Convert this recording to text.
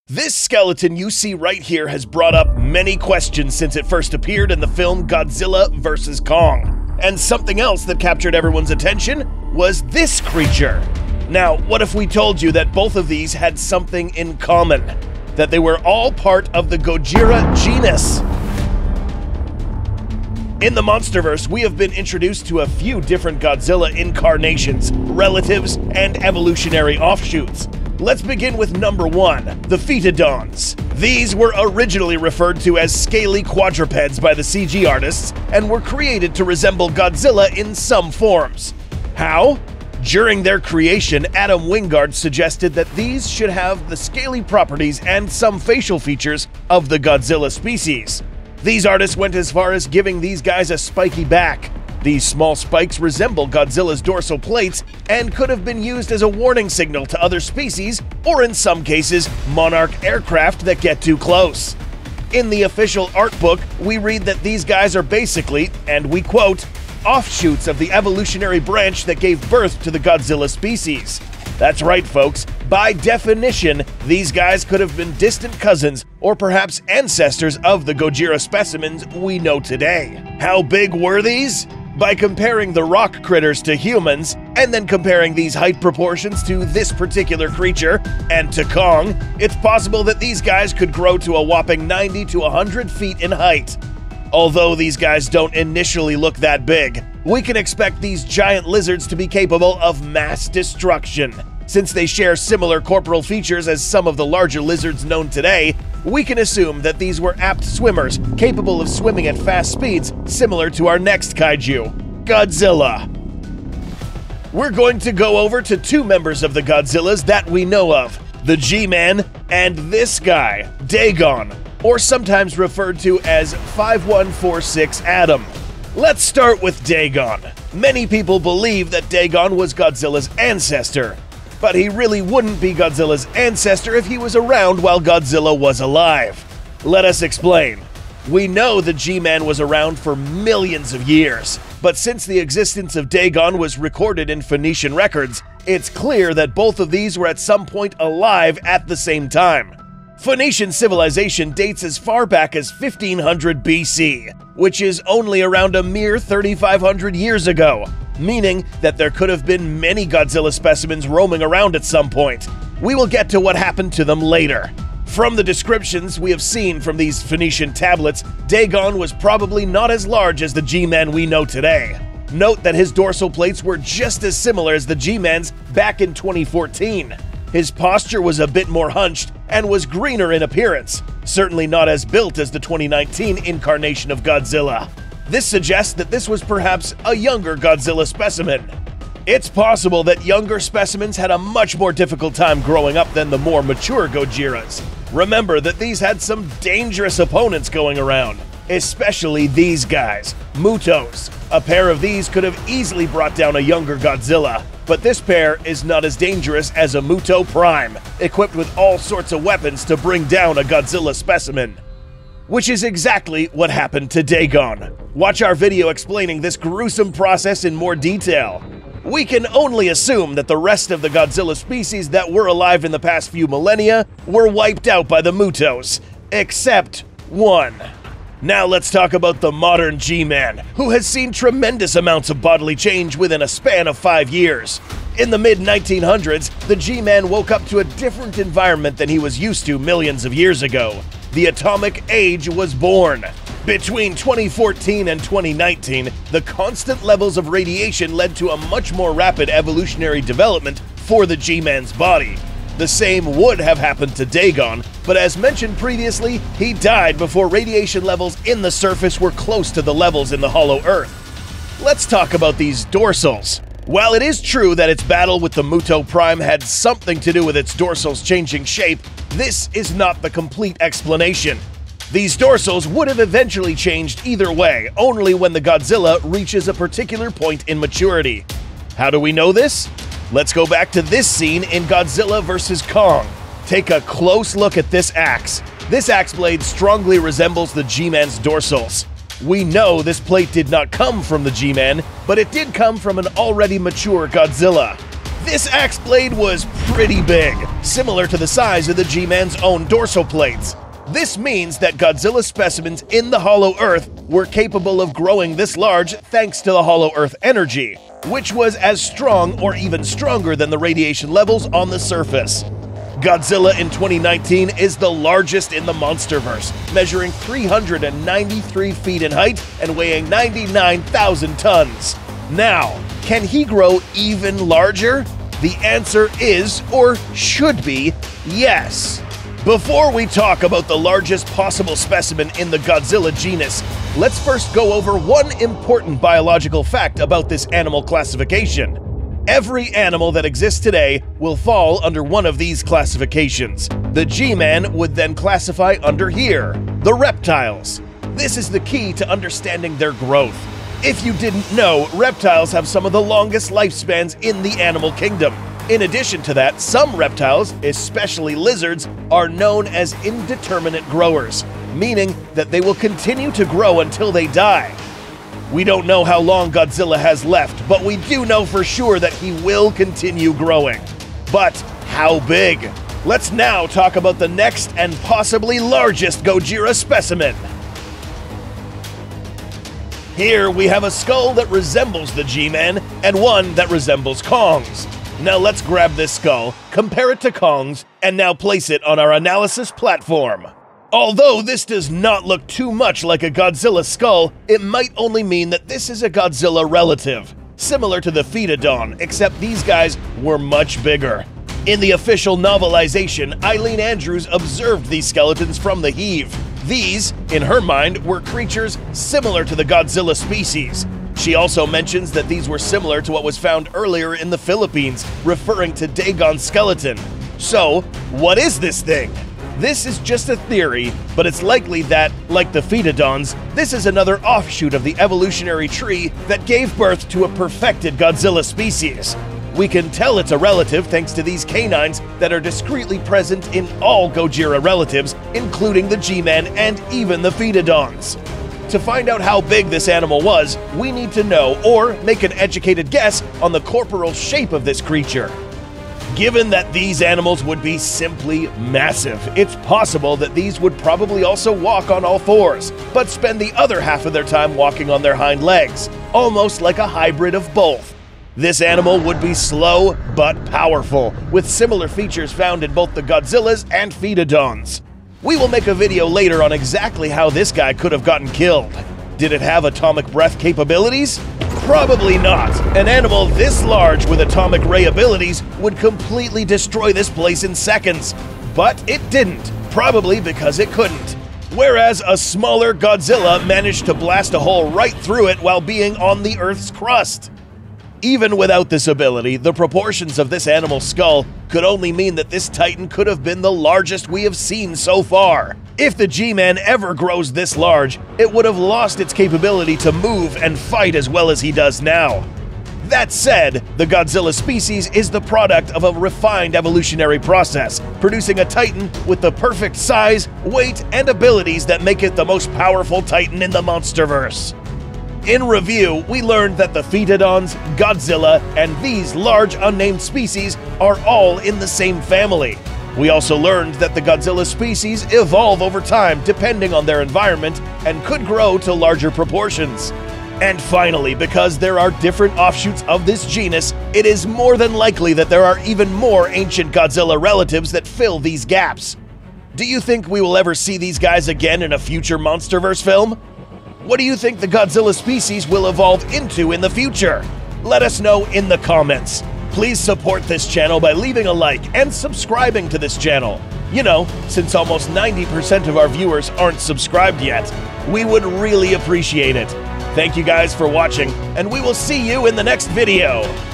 This skeleton you see right here has brought up many questions since it first appeared in the film Godzilla vs. Kong. And something else that captured everyone's attention was this creature. Now, what if we told you that both of these had something in common? That they were all part of the Gojira genus? In the Monsterverse, we have been introduced to a few different Godzilla incarnations, relatives, and evolutionary offshoots. Let's begin with number 1, the Phytodons. These were originally referred to as scaly quadrupeds by the CG artists and were created to resemble Godzilla in some forms. How? During their creation, Adam Wingard suggested that these should have the scaly properties and some facial features of the Godzilla species. These artists went as far as giving these guys a spiky back. These small spikes resemble Godzilla's dorsal plates and could have been used as a warning signal to other species, or in some cases, monarch aircraft that get too close. In the official art book, we read that these guys are basically, and we quote, offshoots of the evolutionary branch that gave birth to the Godzilla species. That's right, folks. By definition, these guys could have been distant cousins or perhaps ancestors of the Gojira specimens we know today. How big were these? By comparing the rock critters to humans, and then comparing these height proportions to this particular creature and to Kong, it's possible that these guys could grow to a whopping 90 to 100 feet in height. Although these guys don't initially look that big, we can expect these giant lizards to be capable of mass destruction. Since they share similar corporal features as some of the larger lizards known today, we can assume that these were apt swimmers, capable of swimming at fast speeds, similar to our next kaiju, Godzilla. We're going to go over to 2 members of the Godzillas that we know of, the G-Man and this guy, Dagon, or sometimes referred to as 5146 Adam. Let's start with Dagon. Many people believe that Dagon was Godzilla's ancestor, but he really wouldn't be Godzilla's ancestor if he was around while Godzilla was alive. Let us explain. We know the G-Man was around for millions of years, but since the existence of Dagon was recorded in Phoenician records, it's clear that both of these were at some point alive at the same time. Phoenician civilization dates as far back as 1500 BC, which is only around a mere 3,500 years ago, meaning that there could have been many Godzilla specimens roaming around at some point. We will get to what happened to them later. From the descriptions we have seen from these Phoenician tablets, Dagon was probably not as large as the G-Man we know today. Note that his dorsal plates were just as similar as the G-Man's back in 2014. His posture was a bit more hunched and was greener in appearance, certainly not as built as the 2019 incarnation of Godzilla. This suggests that this was perhaps a younger Godzilla specimen. It's possible that younger specimens had a much more difficult time growing up than the more mature Gojiras. Remember that these had some dangerous opponents going around, especially these guys, Mutos. A pair of these could have easily brought down a younger Godzilla, but this pair is not as dangerous as a Muto Prime, equipped with all sorts of weapons to bring down a Godzilla specimen. Which is exactly what happened to Dagon. Watch our video explaining this gruesome process in more detail. We can only assume that the rest of the Godzilla species that were alive in the past few millennia were wiped out by the Mutos, except one. Now let's talk about the modern G-Man, who has seen tremendous amounts of bodily change within a span of 5 years. In the mid-1900s, the G-Man woke up to a different environment than he was used to millions of years ago. The atomic age was born. Between 2014 and 2019, the constant levels of radiation led to a much more rapid evolutionary development for the G-Man's body. The same would have happened to Dagon, but as mentioned previously, he died before radiation levels in the surface were close to the levels in the hollow Earth. Let's talk about these dorsals. While it is true that its battle with the Muto Prime had something to do with its dorsals changing shape, this is not the complete explanation. These dorsals would have eventually changed either way, only when the Godzilla reaches a particular point in maturity. How do we know this? Let's go back to this scene in Godzilla vs. Kong. Take a close look at this axe. This axe blade strongly resembles the G-Man's dorsals. We know this plate did not come from the G-Man, but it did come from an already mature Godzilla. This axe blade was pretty big, similar to the size of the G-Man's own dorsal plates. This means that Godzilla specimens in the Hollow Earth were capable of growing this large thanks to the Hollow Earth energy, which was as strong or even stronger than the radiation levels on the surface. Godzilla in 2019 is the largest in the Monsterverse, measuring 393 feet in height and weighing 99,000 tons. Now, can he grow even larger? The answer is, or should be, yes. Before we talk about the largest possible specimen in the Godzilla genus, let's first go over one important biological fact about this animal classification. Every animal that exists today will fall under one of these classifications. The G-Man would then classify under here, the reptiles. This is the key to understanding their growth. If you didn't know, reptiles have some of the longest lifespans in the animal kingdom. In addition to that, some reptiles, especially lizards, are known as indeterminate growers, meaning that they will continue to grow until they die. We don't know how long Godzilla has left, but we do know for sure that he will continue growing. But how big? Let's now talk about the next and possibly largest Gojira specimen. Here we have a skull that resembles the G-Man and one that resembles Kong's. Now let's grab this skull, compare it to Kong's, and now place it on our analysis platform. Although this does not look too much like a Godzilla skull, it might only mean that this is a Godzilla relative, similar to the Phytodon, except these guys were much bigger. In the official novelization, Eileen Andrews observed these skeletons from the heave. These, in her mind, were creatures similar to the Godzilla species. She also mentions that these were similar to what was found earlier in the Philippines, referring to Dagon skeleton. So, what is this thing? This is just a theory, but it's likely that, like the Phytodons, this is another offshoot of the evolutionary tree that gave birth to a perfected Godzilla species. We can tell it's a relative thanks to these canines that are discreetly present in all Gojira relatives, including the G-Man and even the Phytodons. To find out how big this animal was, we need to know or make an educated guess on the corporal shape of this creature. Given that these animals would be simply massive, it's possible that these would probably also walk on all fours, but spend the other half of their time walking on their hind legs, almost like a hybrid of both. This animal would be slow but powerful, with similar features found in both the Godzillas and Phytodons. We will make a video later on exactly how this guy could have gotten killed. Did it have atomic breath capabilities? Probably not. An animal this large with atomic ray abilities would completely destroy this place in seconds. But it didn't, probably because it couldn't. Whereas a smaller Godzilla managed to blast a hole right through it while being on the Earth's crust. Even without this ability, the proportions of this animal's skull could only mean that this Titan could have been the largest we have seen so far. If the G-Man ever grows this large, it would have lost its capability to move and fight as well as he does now. That said, the Godzilla species is the product of a refined evolutionary process, producing a Titan with the perfect size, weight, and abilities that make it the most powerful Titan in the Monsterverse. In review, we learned that the Phytodons, Godzilla, and these large unnamed species are all in the same family. We also learned that the Godzilla species evolve over time depending on their environment and could grow to larger proportions. And finally, because there are different offshoots of this genus, it is more than likely that there are even more ancient Godzilla relatives that fill these gaps. Do you think we will ever see these guys again in a future Monsterverse film? What do you think the Godzilla species will evolve into in the future? Let us know in the comments. Please support this channel by leaving a like and subscribing to this channel. You know, since almost 90% of our viewers aren't subscribed yet, we would really appreciate it. Thank you guys for watching, and we will see you in the next video.